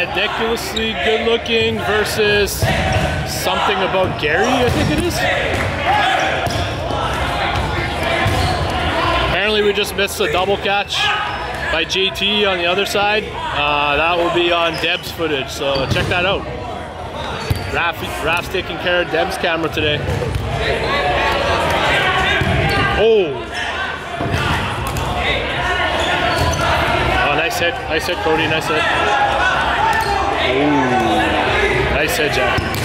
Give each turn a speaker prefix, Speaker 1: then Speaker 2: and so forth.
Speaker 1: Ridiculously Good Looking versus something about Garry, I think it is. Apparently we just missed a double catch by JT on the other side. That will be on Deb's footage, so check that out. Raph's taking care of Deb's camera today. Oh! Oh, nice hit, Cody, nice hit. Ooh, nice hit, Jack.